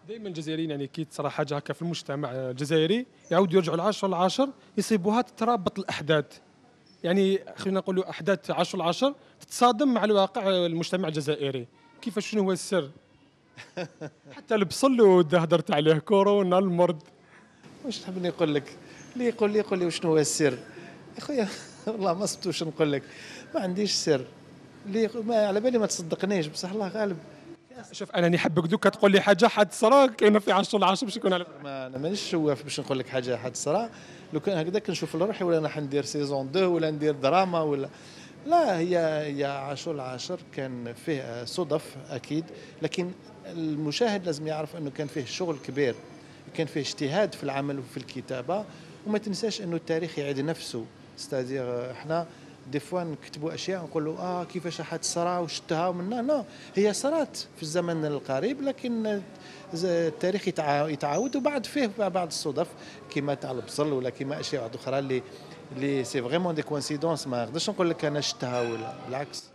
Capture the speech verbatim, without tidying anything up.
دائما الجزائريين يعني كي تصرى حاجه هكا في المجتمع الجزائري يعاودوا يرجعوا العاشر العاشر يصيبوها تترابط الاحداث. يعني خلينا نقولوا احداث عشر العشر تتصادم مع الواقع المجتمع الجزائري. كيفاش شنو هو السر؟ حتى البصل ود هدرت عليه كورونا المرض. واش تحبني نقول لك؟ اللي يقول لي يقول لي وشنو هو السر يا خويا. والله ما صبت واش نقول لك، ما عنديش سر. اللي يق- ما على بالي ما تصدقنيش، بصح الله غالب. شوف انا نحبك دوك تقول لي حاجه حد صرا كاينه في عشر العاشر باش يكون على بالك. ما انا مانيش شواف باش نقول لك حاجه حد صرا. لو كان هكذا كنشوف لروحي ولا انا حندير سيزون اثنين ولا ندير دراما ولا. لا، هي هي عاشور العاشر كان فيه صدف اكيد، لكن المشاهد لازم يعرف انه كان فيه شغل كبير، كان فيه اجتهاد في العمل وفي الكتابه. وما تنساش انه التاريخ يعيد نفسه. ستادير احنا دي فوا نكتبوا اشياء نقولوا اه كيفاش حد صرا وشتها ومنا لا، هي صرات في الزمن القريب، لكن ز- التاريخ يتعا- يتعاود وبعد فيه بعض الصدف كما تاع البصل ولا كما اشياء اخرى اللي اللي سي فريمون دي كوانسيدونس. ما نقدرش نقول لك انا شتها ولا بالعكس.